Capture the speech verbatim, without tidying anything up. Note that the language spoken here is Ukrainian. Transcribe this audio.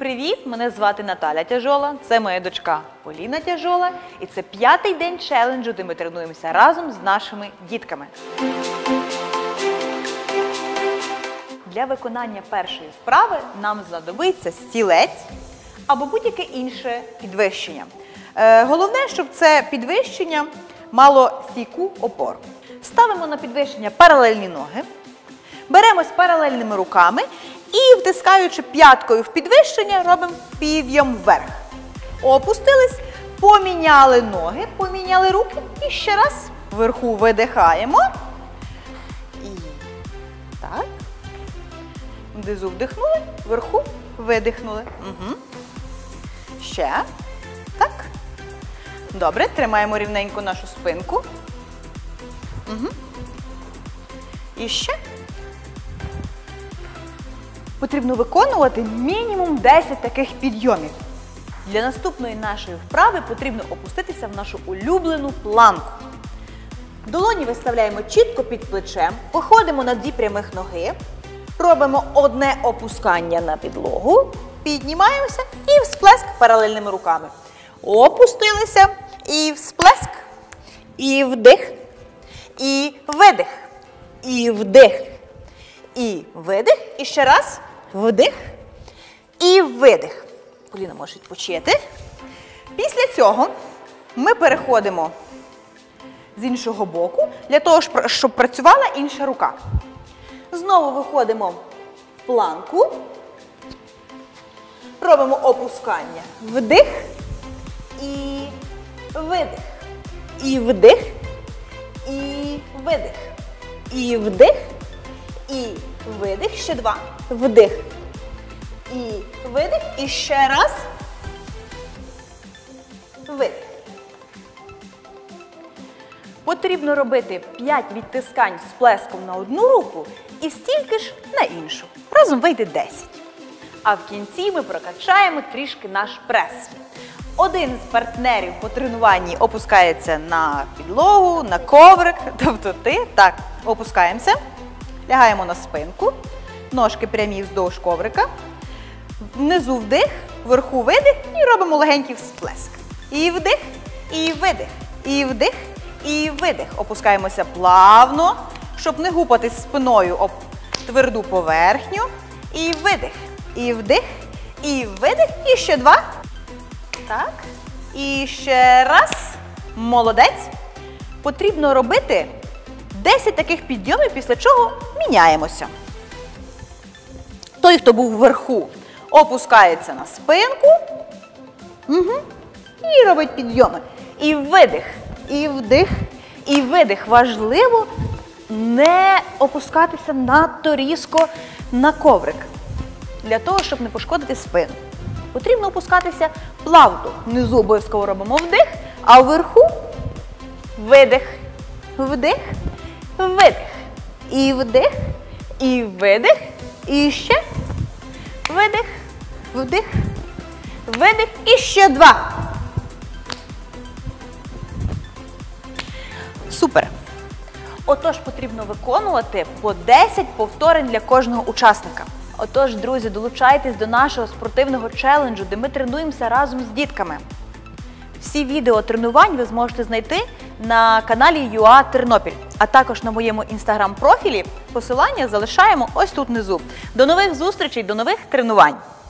привіт! Мене звати Наталя Тяжола, це моя дочка Поліна Тяжола. І це п'ятий день челенджу, де ми тренуємося разом з нашими дітками. Для виконання першої вправи нам знадобиться стілець або будь-яке інше підвищення. Е, головне, щоб це підвищення мало стійку опору. Ставимо на підвищення паралельні ноги, беремось паралельними руками і, втискаючи п'яткою в підвищення, робимо підйом вверх. Опустились, поміняли ноги, поміняли руки і ще раз вверху видихаємо. І так. Внизу вдихнули, вверху видихнули. Угу. Ще. Так. Добре, тримаємо рівненько нашу спинку. Угу. І ще. Потрібно виконувати мінімум десять таких підйомів. Для наступної нашої вправи потрібно опуститися в нашу улюблену планку. Долоні виставляємо чітко під плечем, виходимо на дві прямих ноги, робимо одне опускання на підлогу, піднімаємося і всплеск паралельними руками. Опустилися і всплеск, і вдих, і видих, і вдих, і видих, і ще раз. Вдих і видих. Поліна може відпочити. Після цього ми переходимо з іншого боку, для того, щоб працювала інша рука. Знову виходимо в планку. Робимо опускання. Вдих і видих. І вдих, і видих. І вдих, і видих. Ще два. Вдих. І видих. І ще раз. Видих. Потрібно робити п'ять відтискань з плеском на одну руку і стільки ж на іншу. Разом вийде десять. А в кінці ми прокачаємо трішки наш прес. Один з партнерів по тренуванні опускається на підлогу, на коврик, тобто ти. Так, опускаємося, лягаємо на спинку. Ножки прямі вздовж коврика, внизу вдих, вверху видих і робимо легенький всплеск. І вдих, і видих, і вдих, і видих. Опускаємося плавно, щоб не гупатись спиною об тверду поверхню. І видих, і вдих, і видих, і ще два. Так, і ще раз. Молодець. Потрібно робити десять таких підйомів, після чого міняємося. Той, хто був вверху, опускається на спинку. Угу. І робить підйоми. І видих, і вдих, і видих. Важливо не опускатися надто різко на коврик, для того, щоб не пошкодити спину. Потрібно опускатися плавно. Внизу обов'язково робимо вдих, а вверху видих, вдих, видих. І вдих, і видих. І ще видих, вдих, видих. І ще два. Супер. Отож, потрібно виконувати по десять повторень для кожного учасника. Отож, друзі, долучайтесь до нашого спортивного челенджу, де ми тренуємося разом з дітками. Всі відео тренувань ви зможете знайти на каналі ю а Тернопіль, а також на моєму інстаграм-профілі. Посилання залишаємо ось тут внизу. До нових зустрічей, до нових тренувань!